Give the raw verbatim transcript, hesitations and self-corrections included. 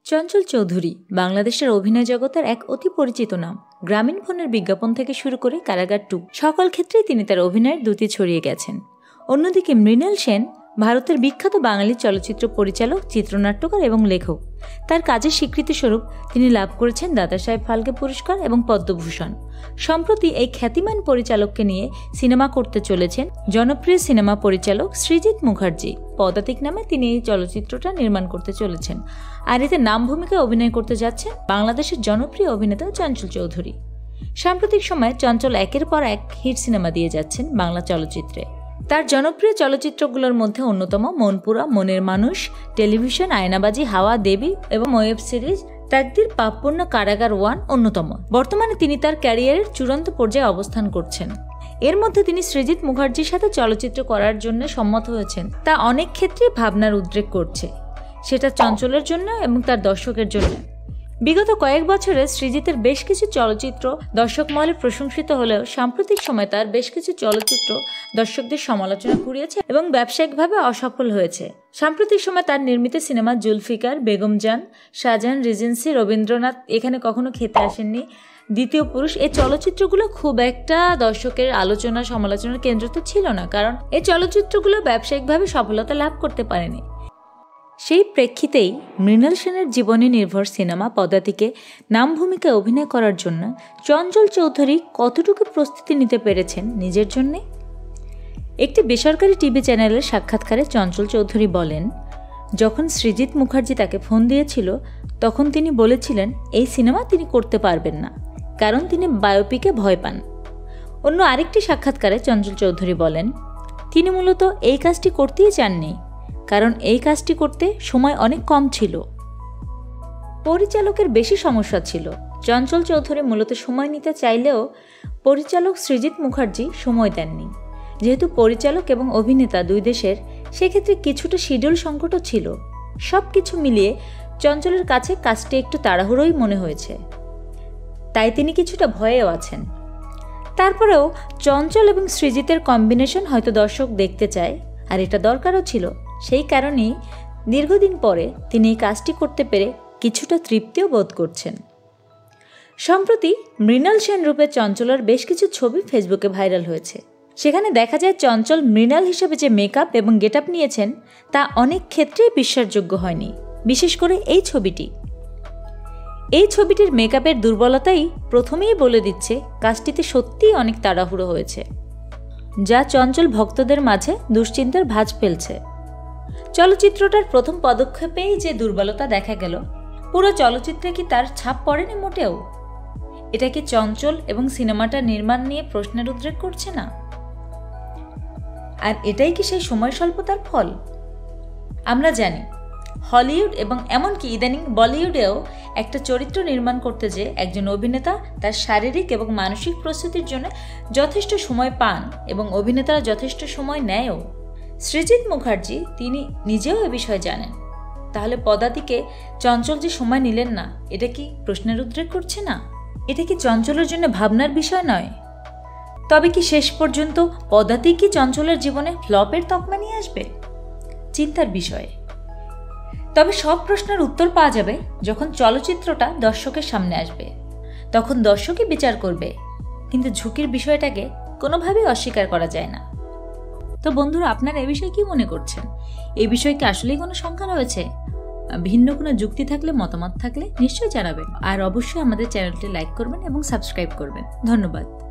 চঞ্চল চৌধুরী বাংলাদেশের অভিনয় জগতের এক অতি পরিচিত নাম। গ্রামীণ ফোনের বিজ্ঞাপন থেকে শুরু করে কারাগার টু সকল ক্ষেত্রেই তিনি তার অভিনয়ের দ্যুতি ছড়িয়ে গেছেন। অন্যদিকে মৃণাল সেন ভারতের বিখ্যাত বাঙালি চলচ্চিত্র পরিচালক, চিত্রনাট্যকার এবং লেখক। তার কাজের স্বীকৃতিস্বরূপ তিনি লাভ করেছেন দাদাসাহেব ফালকে পুরস্কার এবং পদ্মভূষণ। সম্প্রতি এই খ্যাতিমান পরিচালককে নিয়ে সিনেমা করতে চলেছেন জনপ্রিয় সিনেমা পরিচালক সৃজিত মুখার্জি। পদাতিক নামে তিনি এই চলচ্চিত্রটা নির্মাণ করতে চলেছেন, আর এতে নাম ভূমিকায় অভিনয় করতে যাচ্ছেন বাংলাদেশের জনপ্রিয় অভিনেতা চঞ্চল চৌধুরী। সাম্প্রতিক সময়ে চঞ্চল একের পর এক হিট সিনেমা দিয়ে যাচ্ছেন বাংলা চলচ্চিত্রে। তার জনপ্রিয় চলচ্চিত্রগুলোর মধ্যে অন্যতম মনপুরা, মনের মানুষ, টেলিভিশন, আয়নাবাজি, হাওয়া, দেবী এবং ওয়েব সিরিজ তাকদির, পাপপূর্ণ, কারাগার ওয়ান অন্যতম। বর্তমানে তিনি তার ক্যারিয়ারের চূড়ান্ত পর্যায়ে অবস্থান করছেন। এর মধ্যে তিনি সৃজিত মুখার্জির সাথে চলচ্চিত্র করার জন্য সম্মত হয়েছেন, তা অনেক ক্ষেত্রেই ভাবনার উদ্রেক করছে, সেটা চঞ্চলের জন্য এবং তার দর্শকের জন্য। বিগত কয়েক বছরে সৃজিতের বেশ কিছু চলচ্চিত্র দর্শক মহলে প্রশংসিত হলেও সাম্প্রতিক সময় তার বেশ কিছু চলচ্চিত্র দর্শকদের সমালোচনা কুড়িয়েছে এবং ব্যবসায়িকভাবে অসফল হয়েছে। সাম্প্রতিক সময় তার নির্মিত সিনেমা জুলফিকার, বেগম জান, শাহজাহান, রিজেন্সি, রবীন্দ্রনাথ, এখানে কখনো খেতে আসেননি, দ্বিতীয় পুরুষ, এই চলচ্চিত্রগুলো খুব একটা দর্শকের আলোচনা সমালোচনার কেন্দ্রতে ছিল না, কারণ এই চলচ্চিত্রগুলো ব্যবসায়িকভাবে সফলতা লাভ করতে পারেনি। সেই প্রেক্ষিতেই মৃণাল সেনের জীবনে নির্ভর সিনেমা পদাতিকে নাম ভূমিকায় অভিনয় করার জন্য চঞ্চল চৌধুরী কতটুকু প্রস্তুতি নিতে পেরেছেন নিজের জন্যে। একটি বেসরকারি টিভি চ্যানেলের সাক্ষাৎকারে চঞ্চল চৌধুরী বলেন, যখন সৃজিত মুখার্জি তাকে ফোন দিয়েছিল তখন তিনি বলেছিলেন এই সিনেমা তিনি করতে পারবেন না, কারণ তিনি বায়োপিকে ভয় পান। অন্য আরেকটি সাক্ষাৎকারে চঞ্চল চৌধুরী বলেন, তিনি মূলত এই কাজটি করতেই চাননি, কারণ এই কাজটি করতে সময় অনেক কম ছিল। পরিচালকের বেশি সমস্যা ছিল। চঞ্চল চৌধুরী মূলত সময় নিতে চাইলেও পরিচালক সৃজিত মুখার্জি সময় দেননি। যেহেতু পরিচালক এবং অভিনেতা দুই দেশের, সেক্ষেত্রে কিছুটা শিডিউল সংকটও ছিল। সব কিছু মিলিয়ে চঞ্চলের কাছে কাজটি একটু তাড়াহুড়োই মনে হয়েছে, তাই তিনি কিছুটা ভয়েও আছেন। তারপরেও চঞ্চল এবং সৃজিতের কম্বিনেশন হয়তো দর্শক দেখতে চায়, আর এটা দরকারও ছিল। সেই কারণেই দীর্ঘদিন পরে তিনি এই কাজটি করতে পেরে কিছুটা তৃপ্তিও বোধ করছেন। সম্প্রতি মৃণাল সেন রূপে চঞ্চলের বেশ কিছু ছবি ফেসবুকে ভাইরাল হয়েছে। সেখানে দেখা যায় চঞ্চল মৃণাল হিসেবে যে মেকআপ এবং গেটআপ নিয়েছেন তা অনেক ক্ষেত্রেই বিশ্বাসযোগ্য হয়নি, বিশেষ করে এই ছবিটি। এই ছবিটির মেকআপের দুর্বলতাই প্রথমেই বলে দিচ্ছে কাজটিতে সত্যিই অনেক তাড়াহুড়ো হয়েছে, যা চঞ্চল ভক্তদের মাঝে দুশ্চিন্তার ভাঁজ ফেলছে। চলচ্চিত্রটার প্রথম পদক্ষেপেই যে দুর্বলতা দেখা গেল, পুরো চলচ্চিত্রে কি তার ছাপ পড়েনি মোটেও? এটা কি চঞ্চল এবং সিনেমাটা নির্মাণ নিয়ে প্রশ্নের উদ্রেক করছে না? আর এটাই কি সেই সময় স্বল্পতার ফল? আমরা জানি হলিউড এবং এমনকি ইদানিং বলিউডেও একটা চরিত্র নির্মাণ করতে যে একজন অভিনেতা তার শারীরিক এবং মানসিক প্রস্তুতির জন্য যথেষ্ট সময় পান এবং অভিনেতারা যথেষ্ট সময় নেয়ও। সৃজিত মুখার্জি তিনি নিজেও এ বিষয়ে জানেন। তাহলে পদাতিকে চঞ্চল যে সময় নিলেন না, এটা কি প্রশ্নের উদ্রেক করছে না? এটা কি চঞ্চলের জন্য ভাবনার বিষয় নয়? তবে কি শেষ পর্যন্ত পদাতি কি চঞ্চলের জীবনে ফ্লপের তকমা নিয়ে আসবে? চিন্তার বিষয়। তবে সব প্রশ্নের উত্তর পাওয়া যাবে যখন চলচ্চিত্রটা দর্শকের সামনে আসবে, তখন দর্শকই বিচার করবে। কিন্তু ঝুঁকির বিষয়টাকে কোনোভাবেই অস্বীকার করা যায় না। তো বন্ধুরা, আপনারা এই বিষয়ে কি মনে করছেন? এই বিষয়ে কি আসলেই কোনো শঙ্কা রয়েছে? ভিন্ন কোনো যুক্তি থাকলে, মতামত থাকলে নিশ্চয়ই জানাবেন। আর অবশ্যই আমাদের চ্যানেলটি লাইক করবেন এবং সাবস্ক্রাইব করবেন। ধন্যবাদ।